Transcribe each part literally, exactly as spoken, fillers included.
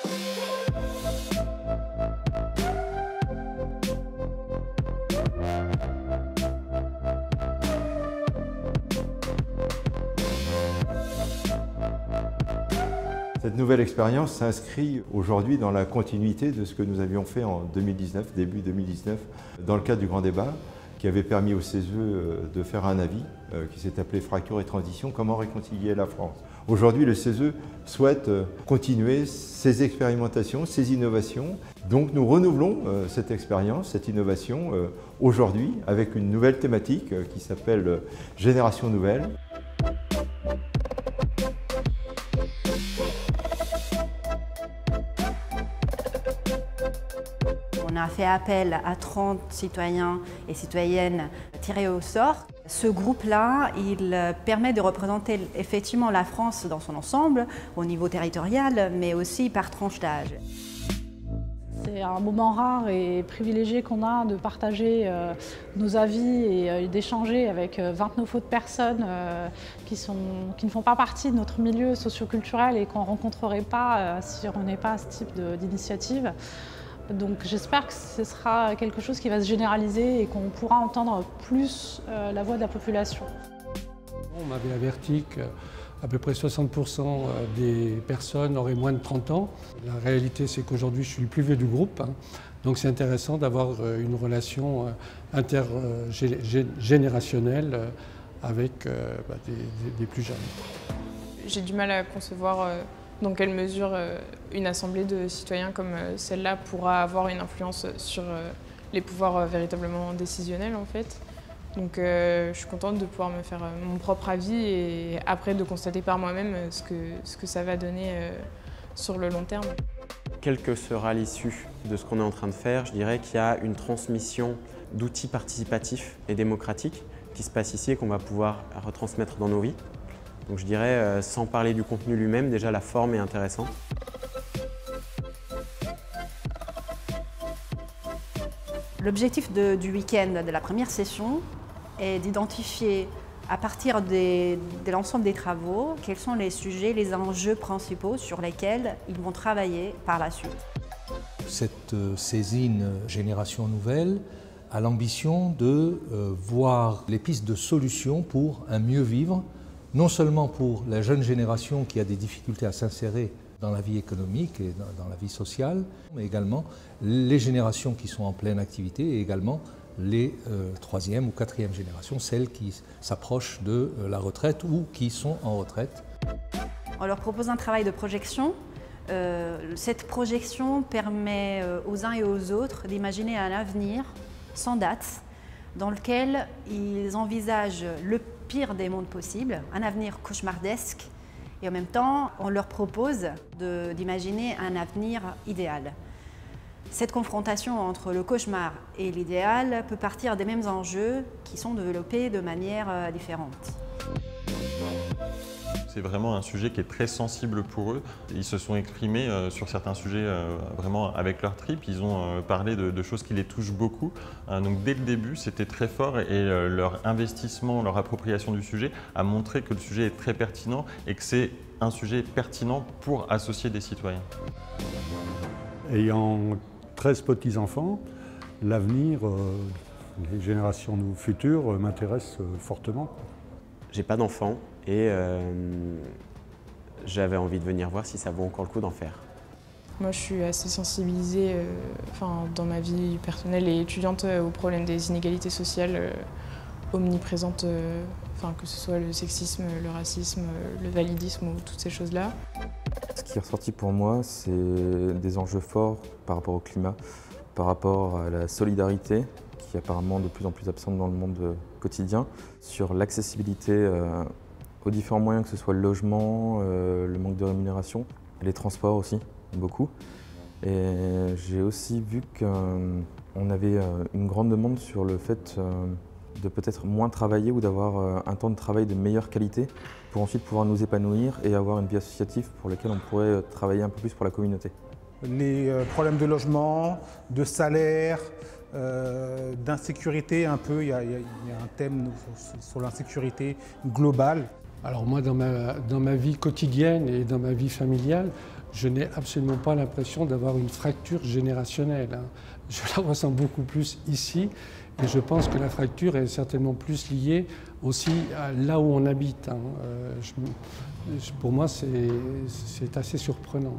Cette nouvelle expérience s'inscrit aujourd'hui dans la continuité de ce que nous avions fait en deux mille dix-neuf, début deux mille dix-neuf, dans le cadre du grand débat, qui avait permis au C E S de faire un avis qui s'est appelé Fracture et transition, comment réconcilier la France. Aujourd'hui, le C E S souhaite continuer ces expérimentations, ces innovations. Donc nous renouvelons cette expérience, cette innovation aujourd'hui avec une nouvelle thématique qui s'appelle Génération Nouvelle. On a fait appel à trente citoyens et citoyennes tirés au sort. Ce groupe-là, il permet de représenter effectivement la France dans son ensemble, au niveau territorial, mais aussi par tranche d'âge. C'est un moment rare et privilégié qu'on a de partager euh, nos avis et euh, d'échanger avec euh, vingt-neuf autres personnes euh, qui, sont, qui ne font pas partie de notre milieu socioculturel et qu'on ne rencontrerait pas euh, si on n'est pas à ce type d'initiative. Donc j'espère que ce sera quelque chose qui va se généraliser et qu'on pourra entendre plus euh, la voix de la population. On m'avait averti qu'à peu près soixante pour cent des personnes auraient moins de trente ans. La réalité, c'est qu'aujourd'hui, je suis le plus vieux du groupe. Hein. Donc c'est intéressant d'avoir une relation intergénérationnelle avec bah, des, des, des plus jeunes. J'ai du mal à concevoir euh, dans quelle mesure euh, une assemblée de citoyens comme euh, celle-là pourra avoir une influence sur euh, les pouvoirs euh, véritablement décisionnels en fait. Donc euh, je suis contente de pouvoir me faire euh, mon propre avis et après de constater par moi-même euh, ce, que, ce que ça va donner euh, sur le long terme. Quelle que sera l'issue de ce qu'on est en train de faire, je dirais qu'il y a une transmission d'outils participatifs et démocratiques qui se passe ici et qu'on va pouvoir retransmettre dans nos vies. Donc je dirais, euh, sans parler du contenu lui-même, déjà la forme est intéressante. L'objectif du week-end de la première session est d'identifier à partir des, de l'ensemble des travaux quels sont les sujets, les enjeux principaux sur lesquels ils vont travailler par la suite. Cette saisine Génération Nouvelle a l'ambition de euh, voir les pistes de solutions pour un mieux vivre, non seulement pour la jeune génération qui a des difficultés à s'insérer dans la vie économique et dans, dans la vie sociale, mais également les générations qui sont en pleine activité et également les euh, troisième ou quatrième générations, celles qui s'approchent de euh, la retraite ou qui sont en retraite. On leur propose un travail de projection. Euh, cette projection permet euh, aux uns et aux autres d'imaginer un avenir sans date, dans lequel ils envisagent le pire des mondes possibles, un avenir cauchemardesque, et en même temps, on leur propose d'imaginer un avenir idéal. Cette confrontation entre le cauchemar et l'idéal peut partir des mêmes enjeux qui sont développés de manière différente. C'est vraiment un sujet qui est très sensible pour eux. Ils se sont exprimés euh, sur certains sujets euh, vraiment avec leur trip. Ils ont euh, parlé de, de choses qui les touchent beaucoup. Euh, donc dès le début, c'était très fort et euh, leur investissement, leur appropriation du sujet a montré que le sujet est très pertinent et que c'est un sujet pertinent pour associer des citoyens. Ayant treize petits-enfants, l'avenir, euh, les générations futures euh, m'intéressent euh, fortement. J'ai pas d'enfants et euh, j'avais envie de venir voir si ça vaut encore le coup d'en faire. Moi, je suis assez sensibilisée euh, enfin, dans ma vie personnelle et étudiante euh, au problème des inégalités sociales euh, omniprésentes, euh, enfin, que ce soit le sexisme, le racisme, le validisme ou toutes ces choses-là. Ce qui est ressorti pour moi, c'est des enjeux forts par rapport au climat, par rapport à la solidarité, qui est apparemment de plus en plus absente dans le monde quotidien, sur l'accessibilité euh, aux différents moyens, que ce soit le logement, euh, le manque de rémunération, les transports aussi, beaucoup. Et j'ai aussi vu qu'on avait une grande demande sur le fait euh, de peut-être moins travailler ou d'avoir un temps de travail de meilleure qualité pour ensuite pouvoir nous épanouir et avoir une vie associative pour laquelle on pourrait travailler un peu plus pour la communauté. Les problèmes de logement, de salaire, euh, d'insécurité un peu, il y, a, il y a un thème sur l'insécurité globale. Alors moi, dans ma, dans ma vie quotidienne et dans ma vie familiale, je n'ai absolument pas l'impression d'avoir une fracture générationnelle, hein. Je la ressens beaucoup plus ici et je pense que la fracture est certainement plus liée aussi à là où on habite, hein. Euh, je, pour moi, c'est assez surprenant.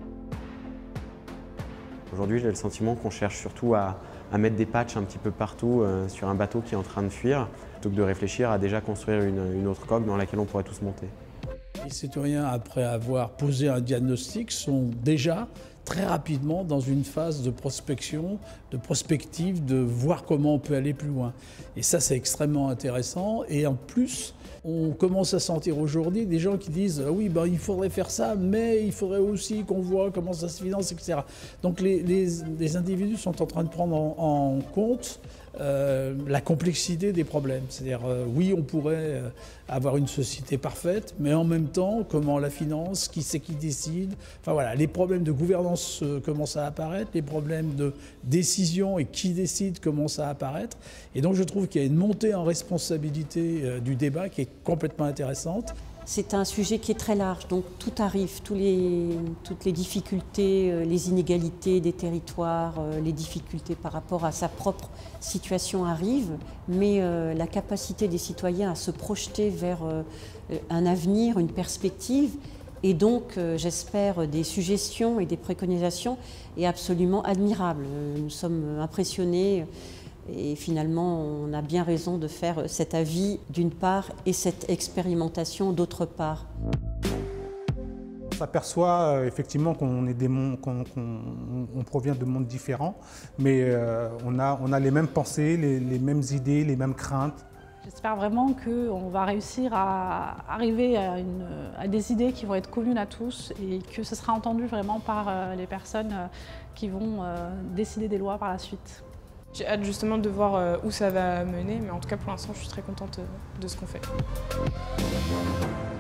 Aujourd'hui, j'ai le sentiment qu'on cherche surtout à, à mettre des patchs un petit peu partout euh, sur un bateau qui est en train de fuir, plutôt que de réfléchir à déjà construire une, une autre coque dans laquelle on pourrait tous monter. Les citoyens, après avoir posé un diagnostic, sont déjà très rapidement dans une phase de prospection, de prospective, de voir comment on peut aller plus loin. Et ça, c'est extrêmement intéressant. Et en plus, on commence à sentir aujourd'hui des gens qui disent « oui, ben, il faudrait faire ça, mais il faudrait aussi qu'on voit comment ça se finance, et cetera » Donc les, les, les individus sont en train de prendre en, en compte euh, la complexité des problèmes. C'est-à-dire, euh, oui, on pourrait euh, avoir une société parfaite, mais en même temps, comment on la finance, qui c'est qui décide. Enfin voilà, les problèmes de gouvernance euh, commencent à apparaître, les problèmes de décision et qui décide commencent à apparaître. Et donc je trouve qu'il y a une montée en responsabilité euh, du débat qui est complètement intéressante. C'est un sujet qui est très large, donc tout arrive, tous les, toutes les difficultés, les inégalités des territoires, les difficultés par rapport à sa propre situation arrivent, mais la capacité des citoyens à se projeter vers un avenir, une perspective, et donc j'espère des suggestions et des préconisations est absolument admirable. Nous sommes impressionnés. Et finalement, on a bien raison de faire cet avis d'une part et cette expérimentation d'autre part. On s'aperçoit euh, effectivement qu'on est des mondes, qu'on, qu'on, on provient de mondes différents, mais euh, on, a, on a les mêmes pensées, les, les mêmes idées, les mêmes craintes. J'espère vraiment qu'on va réussir à arriver à, une, à des idées qui vont être communes à tous et que ce sera entendu vraiment par les personnes qui vont décider des lois par la suite. J'ai hâte justement de voir où ça va mener, mais en tout cas pour l'instant je suis très contente de ce qu'on fait.